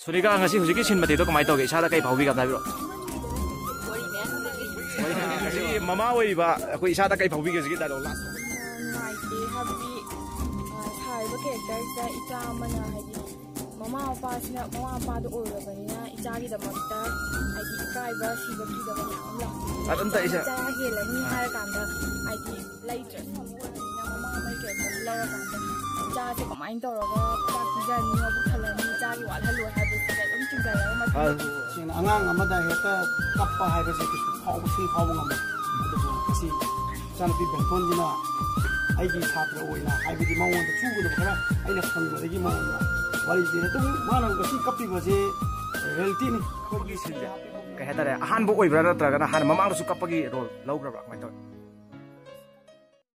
Sunika ngasi hujiki sin mati to kamai to ge isa da kai phaubi ga dabiro ngasi mama oi ba ko isa da kai phaubi ge da lo last naiti habi thai ba character da ita mana haji mama pa sina mama pa do ora bania ita gi da makta haji kai ba si ba ki da ba la adam ta isa ta ge la ni har kan da haji later mama mai ke la ra kan daจะก็ไม่ต่อแล้วก็จากที่จะมีมาบุคลากรมีจ้าอยู่ว่าถ้ารวยให้บุคลากรต้องจริงใจแล้วมาสิ่งอ่างมาได้เหตุกับไปให้ไปสิ่งที่เขาสิ่งเขาบังคับสิ่งจำเป็นเป็นต้นจีน่ะไอ้ที่ชาติเราเองนะไอ้ที่มองว่าจะชู้กันหรือเปล่าไอ้เนี่ยฟังว่าไอ้ที่มองว่าวันนี้เนี่ยต้องมาหนังก็สิ่งกับที่ว่าจะเฮลตี้นี่คนกี่สิ่งเนี่ยก็เหตุอะไรอาหารบุกไปบราตรากันอาหารมามั่งรู้สึกกับปะกี้โรลเล่าบราไม่ต่อ